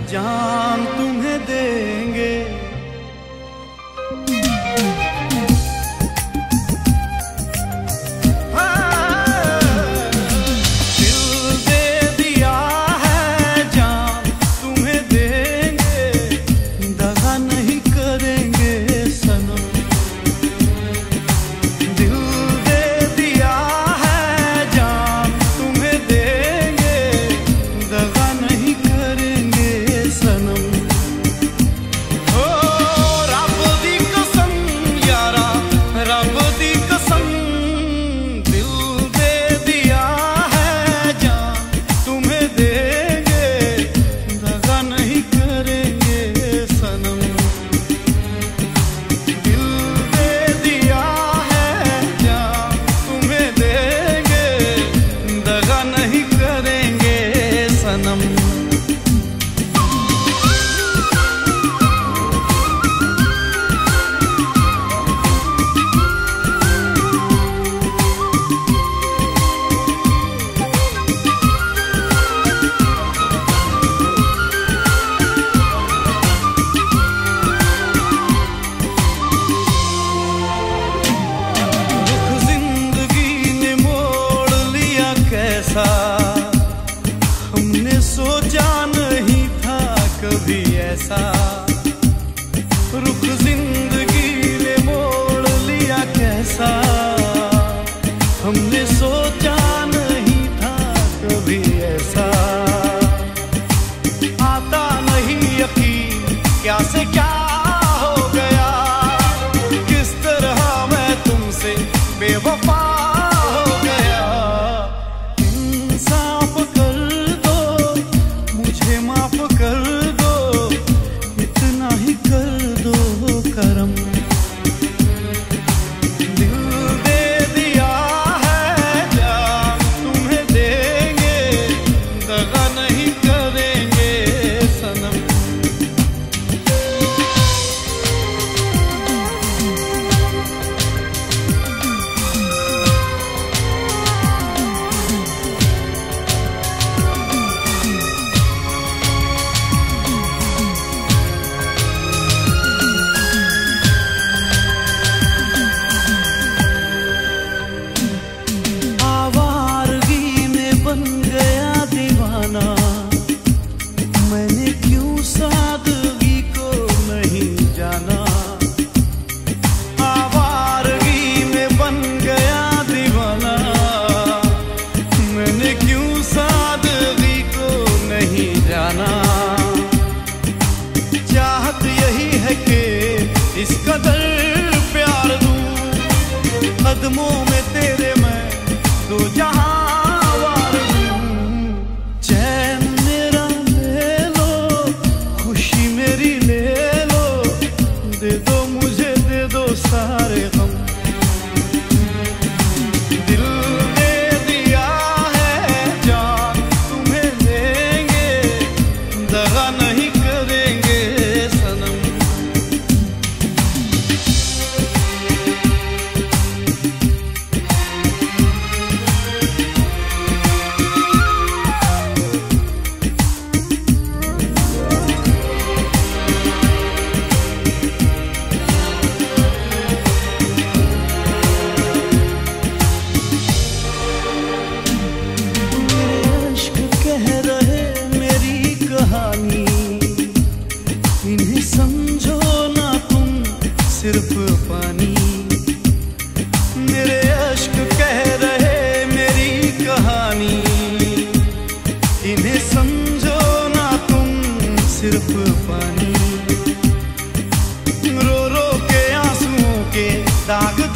जान तुम्हें देंगे। हमने सोचा नहीं था कभी ऐसा, रुख जिंदगी ने मोड़ लिया कैसा। हमने सोचा नहीं था कभी ऐसा, आता नहीं यकीन क्या से क्या हो गया, किस तरह मैं तुमसे बेवफा हो गया। माफ कर दो, इतना ही कर दो करम। दिल दे दिया है जान तुम्हें देंगे, दगा नहीं करेंगे सनम। मैंने क्यों सादगी को नहीं जाना, आवारगी में बन गया दीवाना। मैंने क्यों सादगी को नहीं जाना, चाहत यही है कि इस कदर प्यार दूं, कदमों में तेरे मैं दो जहां वार दूं। चैन दे दो मुझे, दे दो सारे गम। दिल दे दिया है जान तुम्हें देंगे, दगा नहीं करेंगे सनम। इन्हें समझो ना तुम सिर्फ पानी, मेरे अश्क कह रहे मेरी कहानी। इन्हें समझो ना तुम सिर्फ पानी, रो रो के आंसुओं के दाग